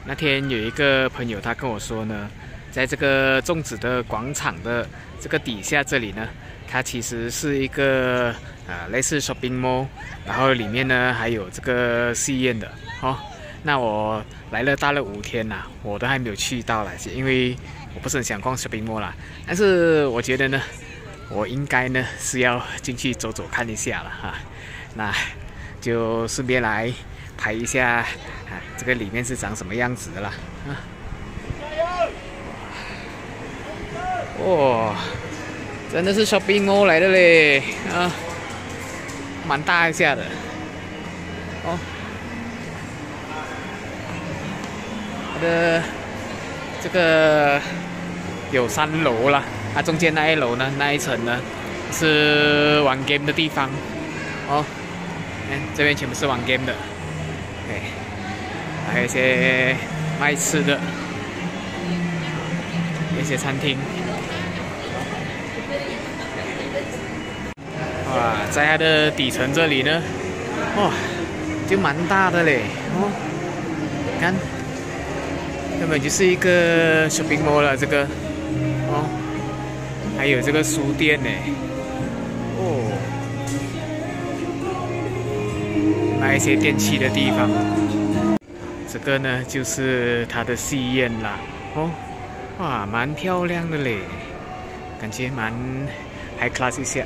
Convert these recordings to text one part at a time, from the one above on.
那天有一个朋友他跟我说呢，在这个粽子的广场的这个底下这里呢，它其实是一个类似 shopping mall， 然后里面呢还有这个戏院的哦。那我来了大了5天啦，我都还没有去到啦，因为我不是很想逛 shopping mall 啦。但是我觉得呢，我应该呢是要进去走走看一下了哈。那就顺便来拍一下这个里面是长什么样子的啦啊！哇，真的是 shopping mall 来的嘞啊，蛮大一下的哦。它的这个有3楼啦，它中间那一楼呢，那一层呢是玩 game 的地方哦。这边全部是玩 game 的，对，还有一些卖吃的，一些餐厅。哇，在它的底层这里呢，哇，就蛮大的嘞哦，看，根本就是一个 shopping mall 了，这个哦，还有这个书店呢，哦。卖一些电器的地方，这个呢就是它的戏院啦，哦，哇，蛮漂亮的嘞，感觉蛮 high class 一下，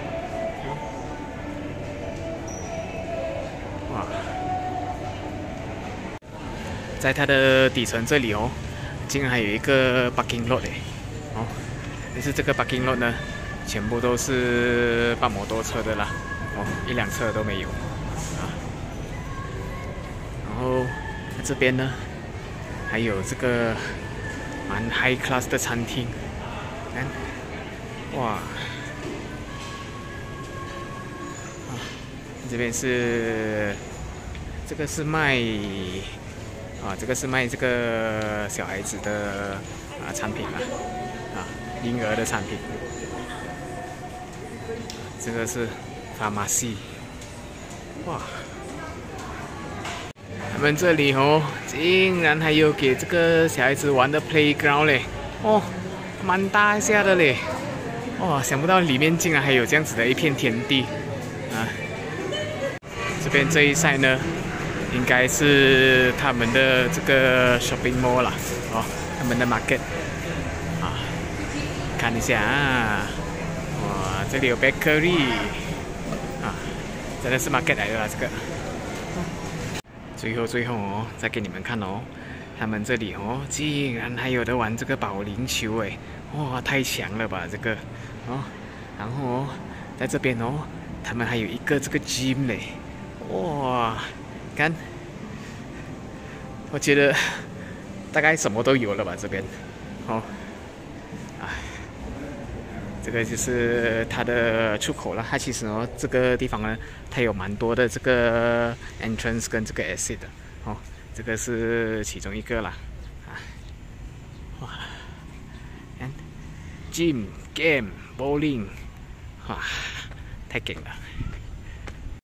哇，在它的底层这里哦，竟然还有一个 parking lot 嘞，哦，但是这个 parking lot 呢，全部都是放摩托车的啦，哦，1辆车都没有。然后这边呢，还有这个蛮 high class 的餐厅，看，哇，这边是这个是卖这个是卖这个小孩子的产品婴儿的产品，这个是 pharmacy， 哇。他们这里哦，竟然还有给这个小孩子玩的 playground 嘞，哦，蛮大一下的嘞，哇，想不到里面竟然还有这样子的一片天地啊！这边这一带呢，应该是他们的这个 shopping mall 啦，哦，他们的 market 啊，看一下啊，哇，这里有 bakery 啊，真的是 market 来的啦，这个。最后哦，再给你们看哦，他们这里哦，竟然还有的玩这个保龄球哎，哇，太强了吧这个哦，然后哦，在这边哦，他们还有一个这个 gym 嘞，哇，看，我觉得大概什么都有了吧这边，哦，这个就是它的出口了。它其实哦，这个地方呢，它有蛮多的这个 entrance 跟这个 exit 的哦。这个是其中一个啦，哇，看 ，gym game bowling， 哇，太劲了。